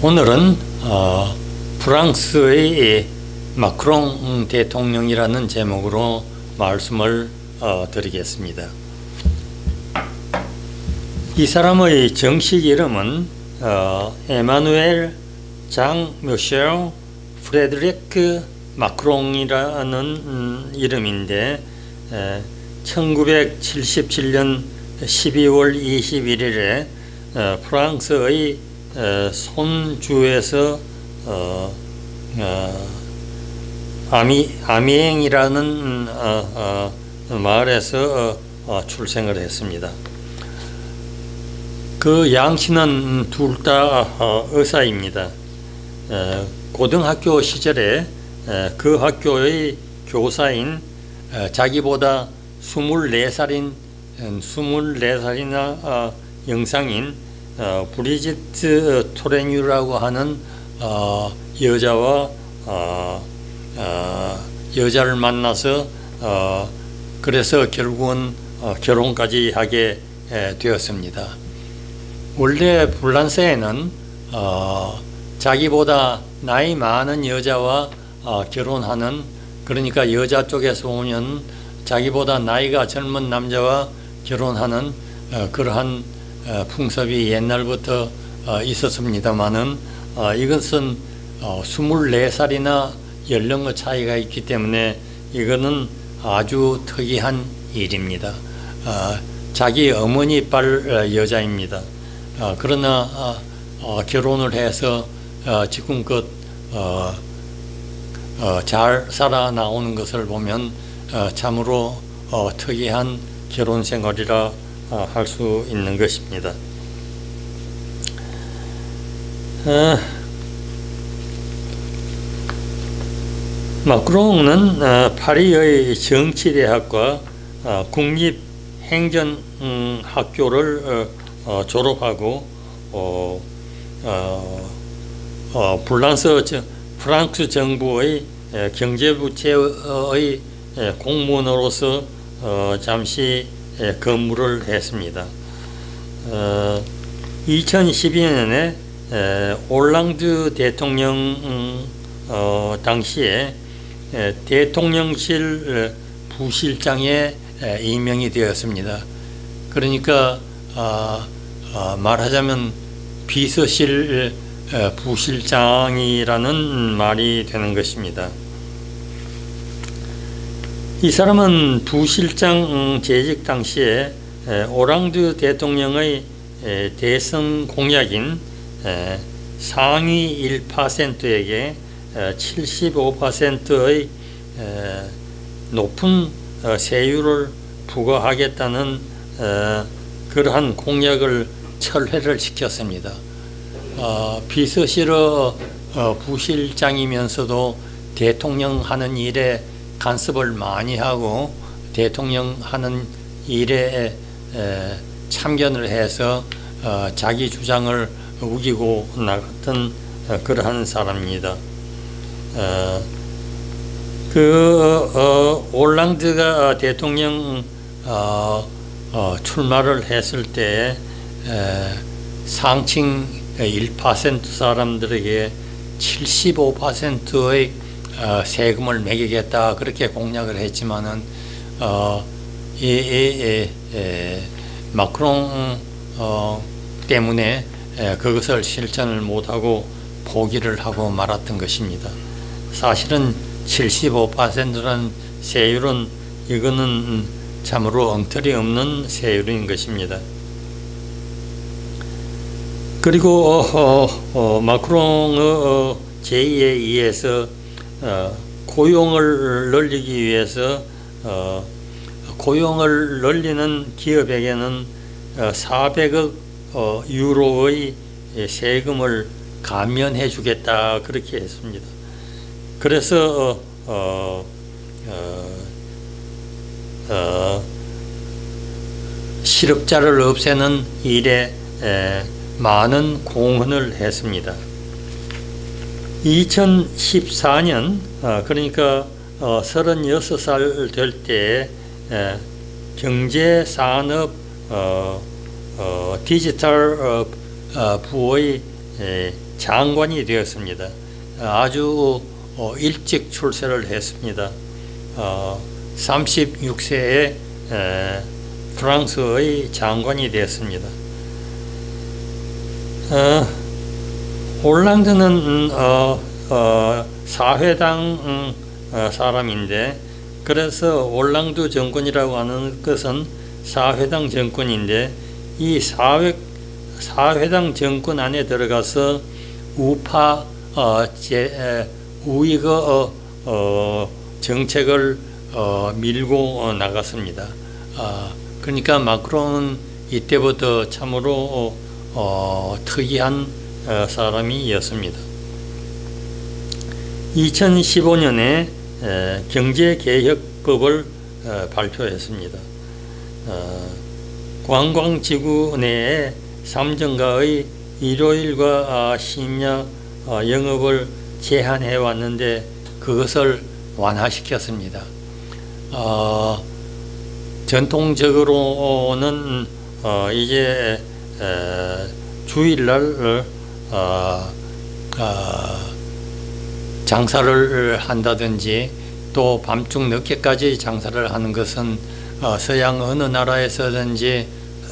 오늘은 프랑스의 마크롱 대통령이라는 제목으로 말씀을 드리겠습니다. 이 사람의 정식 이름은 에마누엘 장 미셸 프레드리크 마크롱이라는 이름인데 1977년 12월 21일에 프랑스의 손주에서 아미엥이라는 마을에서 출생을 했습니다. 그 양씨는 둘 다 의사입니다. 고등학교 시절에 그 학교의 교사인 자기보다 24살이나 영상인 브리지트 토레뉴라고 하는 여자를 만나서 그래서 결국은 결혼까지 하게 되었습니다. 원래 불란서에는 자기보다 나이 많은 여자와 결혼하는, 그러니까 여자 쪽에서 오면 자기보다 나이가 젊은 남자와 결혼하는 그러한 풍습이 옛날부터 있었습니다만은 이것은 24살이나 연령의 차이가 있기 때문에 이거는 아주 특이한 일입니다. 자기 어머니 빨 여자입니다. 그러나 결혼을 해서 지금껏 잘 살아 나오는 것을 보면 참으로 특이한 결혼 생활이라 할 수 있는 것입니다. 마크롱은 파리의 정치대학과 국립행정학교를 졸업하고 프랑스 정부의 경제부처의 공무원으로서 잠시 근무를 했습니다. 2012년에 올랑드 대통령 당시에 대통령실 부실장에 임명이 되었습니다. 그러니까 말하자면 비서실 부실장이라는 말이 되는 것입니다. 이 사람은 부실장 재직 당시에 올랑드 대통령의 대선 공약인 상위 1%에게 75%의 높은 세율을 부과하겠다는 그러한 공약을 철회를 시켰습니다. 비서실의 부실장이면서도 대통령 하는 일에 간섭을 많이 하고 대통령 하는 일에 참견을 해서 자기 주장을 우기고 나갔던 그러한 사람입니다. 올랑드가 대통령 출마를 했을 때 상층 1% 사람들에게 75%의 세금을 매기겠다 그렇게 공약을 했지만은 마크롱 때문에 그것을 실천을 못하고 포기를 하고 말았던 것입니다. 사실은 75%라는 세율은 이거는 참으로 엉터리 없는 세율인 것입니다. 그리고 마크롱의 제의에 의해서 고용을 늘리기 위해서 고용을 늘리는 기업에게는 400억 유로의 세금을 감면해 주겠다 그렇게 했습니다. 그래서 실업자를 없애는 일에 많은 공헌을 했습니다. 2014년 그러니까 36살 될 때 경제산업 디지털 부의 장관이 되었습니다. 아주 일찍 출세를 했습니다. 36세에 프랑스의 장관이 되었습니다. 올랑드는 사회당 사람인데, 그래서 올랑드 정권이라고 하는 것은 사회당 정권인데, 이 사회당 정권 안에 들어가서 우파 우익의 정책을 밀고 나갔습니다. 그러니까 마크롱은 이때부터 참으로 특이한 사람이었습니다. 2015년에 경제개혁법을 발표했습니다. 관광지구 내에 삼정가의 일요일과 심야 영업을 제한해 왔는데 그것을 완화시켰습니다. 전통적으로는 이제 주일날 장사를 한다든지 또 밤중 늦게까지 장사를 하는 것은 서양 어느 나라에서든지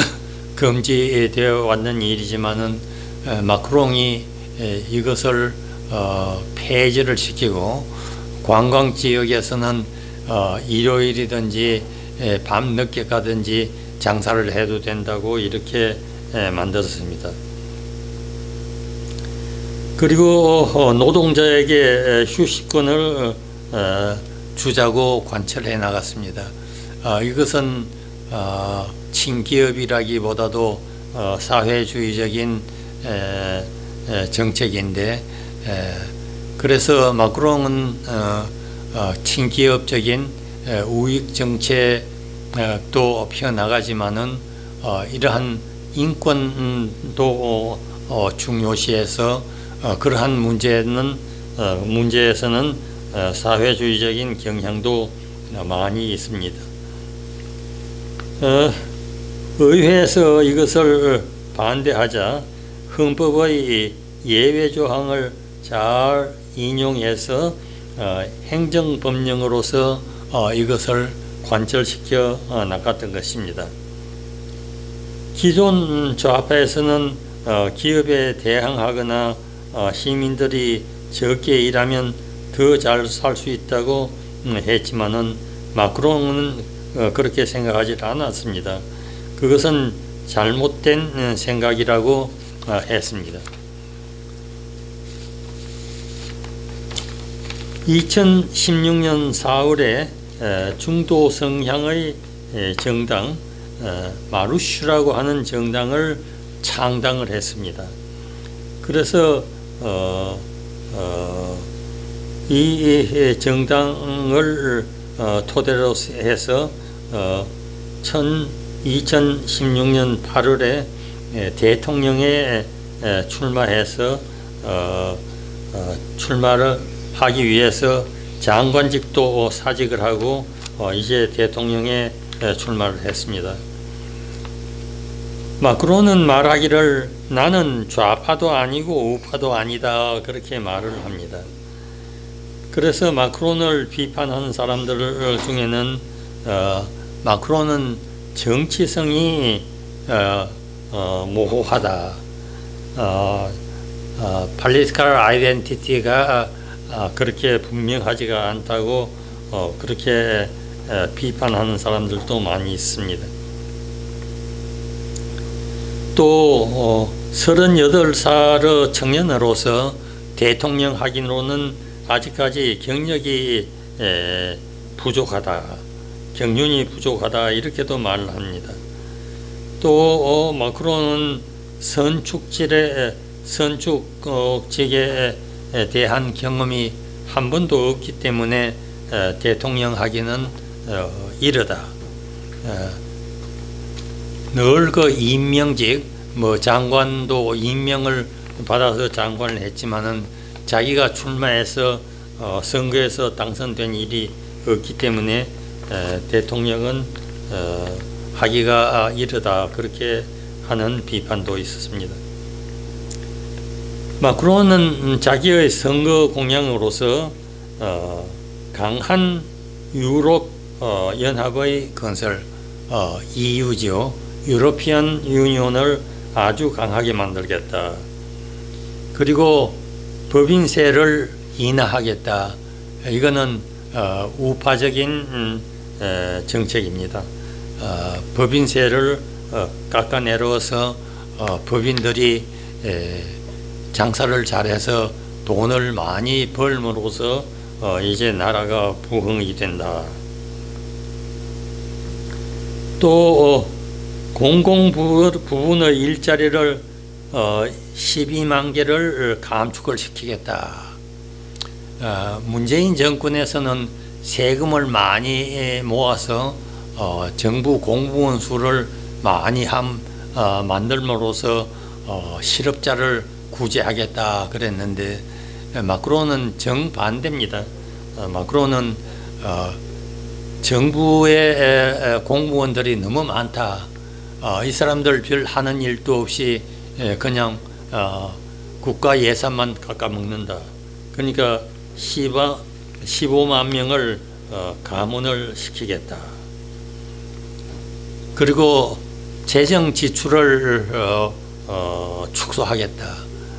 금지되어 왔는 일이지만은 마크롱이 이것을 폐지를 시키고 관광 지역에서는 일요일이든지 밤 늦게 가든지 장사를 해도 된다고 이렇게 만들었습니다. 그리고 노동자에게 휴식권을 주자고 관철해 나갔습니다. 이것은 친기업이라기보다도 사회주의적인 정책인데, 그래서 마크롱은 친기업적인 우익 정책도 펴나가지만은 이러한 인권도 중요시해서 그러한 문제에서는 사회주의적인 경향도 많이 있습니다. 의회에서 이것을 반대하자 헌법의 예외 조항을 잘 인용해서 행정법령으로서 이것을 관철시켜 나갔던 것입니다. 기존 좌파에서는 기업에 대항하거나 시민들이 적게 일하면 더 잘 살 수 있다고 했지만은 마크롱은 그렇게 생각하지 않았습니다. 그것은 잘못된 생각이라고 했습니다. 2016년 4월에 중도 성향의 정당 마루슈라고 하는 정당을 창당을 했습니다. 그래서 이 정당을 토대로 해서 2016년 8월에 대통령에 출마해서 출마를 하기 위해서 장관직도 사직을 하고 이제 대통령에 출마를 했습니다. 마크롱은 말하기를 나는 좌파도 아니고 우파도 아니다 그렇게 말을 합니다. 그래서 마크롱을 비판하는 사람들 중에는 마크롱은 정치성이 모호하다, political identity가 그렇게 분명하지가 않다고 그렇게 비판하는 사람들도 많이 있습니다. 또 38살의 청년으로서 대통령 하기로는 아직까지 경력이 부족하다, 경륜이 부족하다 이렇게도 말을 합니다. 또 마크롱은 선축직에 대한 경험이 한 번도 없기 때문에 대통령 하기는 이르다. 늘 그 임명직, 장관도 임명을 받아서 장관을 했지만은 자기가 출마해서 선거에서 당선된 일이 없기 때문에 대통령은 하기가 이르다 그렇게 하는 비판도 있었습니다. 마크론은 자기의 선거 공약으로서 강한 유럽 연합의 건설, EU죠. 유로피안 유니온을 아주 강하게 만들겠다. 그리고 법인세를 인하하겠다. 이거는 우파적인 정책입니다. 법인세를 깎아내려서 법인들이 장사를 잘해서 돈을 많이 벌므로써 이제 나라가 부흥이 된다. 또 공공부문의 일자리를 12만 개를 감축을 시키겠다. 문재인 정권에서는 세금을 많이 모아서 정부 공무원 수를 많이 만들므로써 실업자를 구제하겠다 그랬는데, 마크론은 정반대입니다. 마크론은 정부의 공무원들이 너무 많다. 이 사람들 별 하는 일도 없이 그냥 국가 예산만 깎아먹는다. 그러니까 15만 명을 감원을 시키겠다. 그리고 재정 지출을 축소하겠다.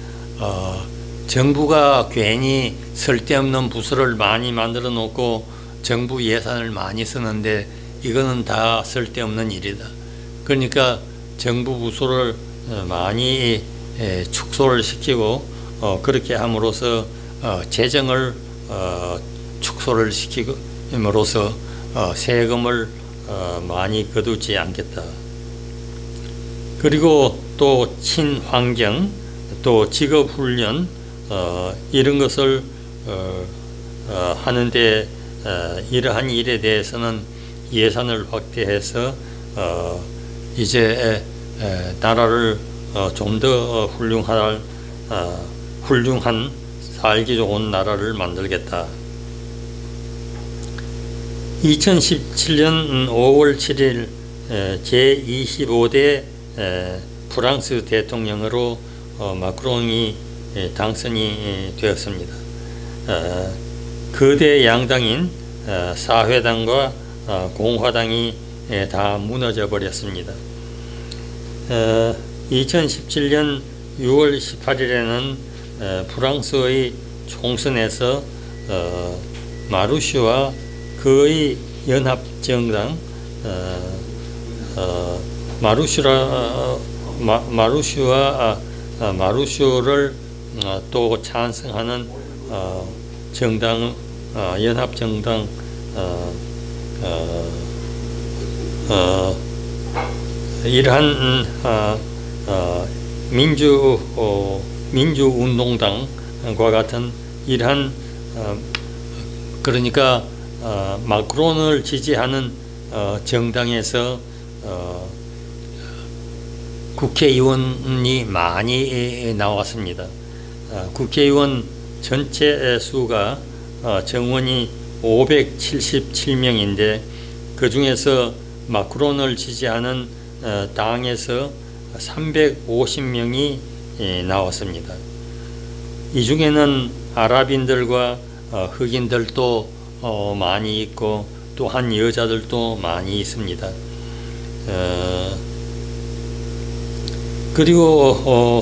정부가 괜히 쓸데없는 부서를 많이 만들어 놓고 정부 예산을 많이 쓰는데 이거는 다 쓸데없는 일이다. 그러니까 정부 부서를 많이 축소를 시키고 그렇게 함으로써 재정을 축소를 시킴으로써 세금을 많이 거두지 않겠다. 그리고 또 친환경, 또 직업훈련 이런 것을 하는데 이러한 일에 대해서는 예산을 확대해서 이제 나라를 좀 더 훌륭한 살기 좋은 나라를 만들겠다. 2017년 5월 7일 제25대 프랑스 대통령으로 마크롱이 당선이 되었습니다. 거대 양당인 사회당과 공화당이 다 무너져 버렸습니다. 2017년 6월 18일에는 프랑스의 총선에서 마루시와 그의 연합정당 마루시오를 또 찬성하는 정당, 연합정당 이러한 민주운동당과 같은 이러한 그러니까 마크론을 지지하는 정당에서 국회의원이 많이 나왔습니다. 국회의원 전체 수가 정원이 577명인데 그 중에서 마크론을 지지하는 당에서 350명이 나왔습니다. 이 중에는 아랍인들과 흑인들도 많이 있고 또한 여자들도 많이 있습니다. 그리고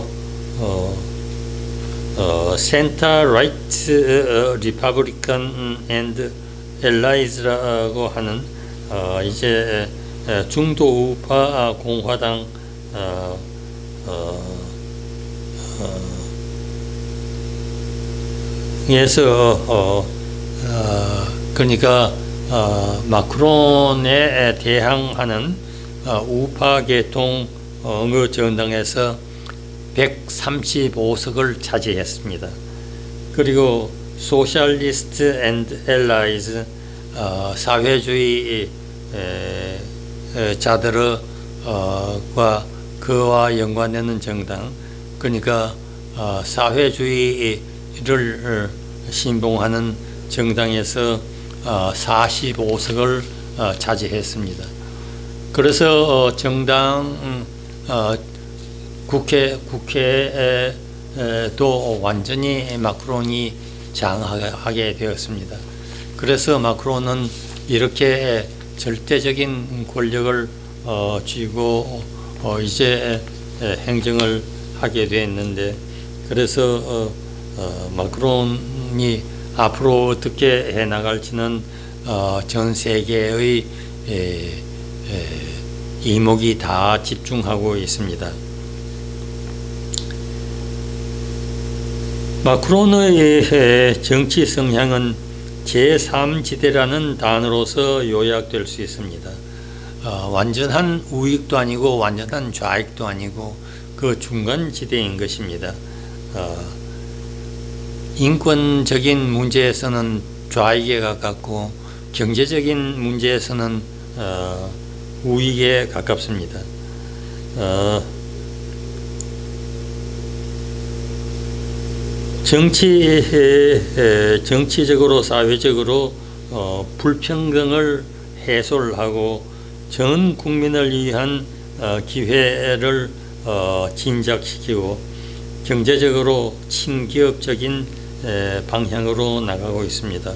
센터 라이트 리퍼블리칸 앤드 엘라이즈라고 하는 이제 중도 우파 공화당 에서 그러니까 마크론에 대항하는 우파 계통의 정당에서 135석을 차지했습니다. 그리고 소셜리스트 앤드 엘라이즈 사회주의 자들과 그와 연관되는 정당, 그러니까 사회주의를 신봉하는 정당에서 45석을 차지했습니다. 그래서 정당 국회 또 완전히 마크론이 장악하게 되었습니다. 그래서 마크론은 이렇게 절대적인 권력을 쥐고 이제 행정을 하게 되었는데, 그래서 마크론이 앞으로 어떻게 해나갈지는 전 세계의 이목이 다 집중하고 있습니다. 마크론의 정치 성향은 제3지대라는 단어로서 요약될 수 있습니다. 완전한 우익도 아니고 완전한 좌익도 아니고 그 중간 지대인 것입니다. 인권적인 문제에서는 좌익에 가깝고 경제적인 문제에서는 우익에 가깝습니다. 정치적으로 사회적으로 불평등을 해소를 하고 전 국민을 위한 기회를 진작시키고 경제적으로 친기업적인 방향으로 나가고 있습니다.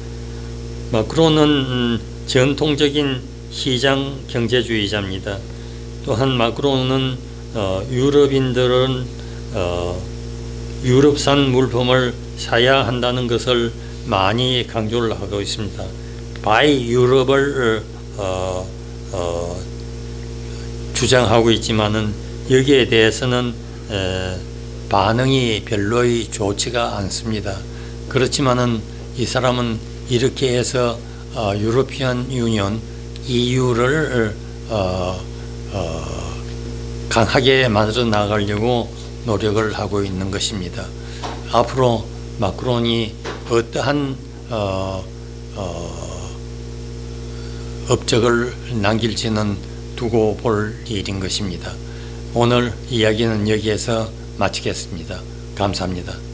마크론은 전통적인 시장 경제주의자입니다. 또한 마크론은 유럽인들은 유럽산 물품을 사야 한다는 것을 많이 강조를 하고 있습니다. 바이 유럽을 주장하고 있지만은 여기에 대해서는 반응이 별로이 좋지가 않습니다. 그렇지만은 이 사람은 이렇게 해서 유로피안 유니언 EU를 강하게 만들어 나가려고 노력을 하고 있는 것입니다. 앞으로 마크론이 어떠한 업적을 남길지는 두고 볼 일인 것입니다. 오늘 이야기는 여기에서 마치겠습니다. 감사합니다.